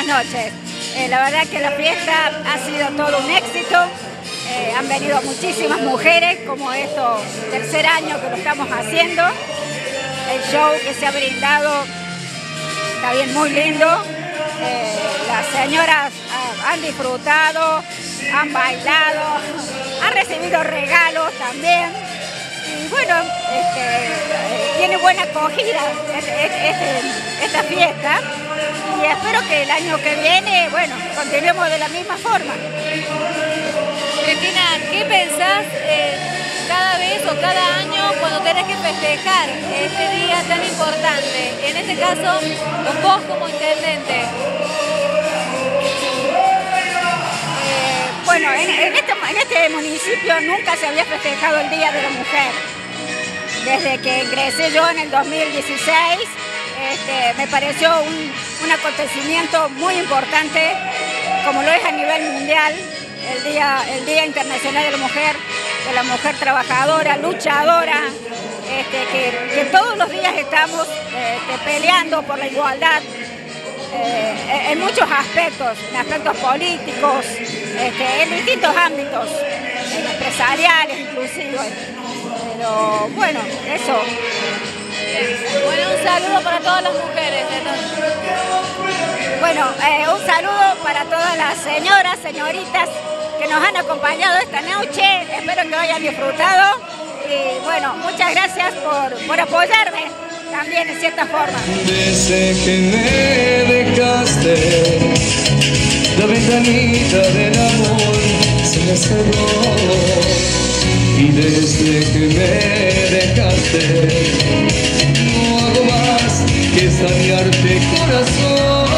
buenas noches. La verdad que la fiesta ha sido todo un éxito. Han venido muchísimas mujeres, como esto, tercer año que lo estamos haciendo. El show que se ha brindado está bien, muy lindo. Las señoras han disfrutado, han bailado, han recibido regalos también. Y bueno, tiene buena acogida esta fiesta. Y espero que el año que viene, bueno, continuemos de la misma forma. Cristina, ¿qué pensás cada vez o cada año cuando tenés que festejar este día tan importante? En este caso, con vos como intendente. Bueno, en este municipio nunca se había festejado el Día de la Mujer. Desde que ingresé yo en el 2016, me pareció un acontecimiento muy importante, como lo es a nivel mundial, el Día Internacional de la Mujer trabajadora, luchadora, que todos los días estamos peleando por la igualdad en muchos aspectos, en aspectos políticos, en distintos ámbitos, empresariales inclusive. Pero bueno, eso. Bueno, un saludo para todas las mujeres. Bueno, un saludo para todas las señoras, señoritas que nos han acompañado esta noche. Espero que lo hayan disfrutado. Y bueno, muchas gracias por apoyarme también en cierta forma. Desde que me dejaste, la ventanita del amor se me cerró. Y desde que me dejaste, no hago más que extrañarte, corazón.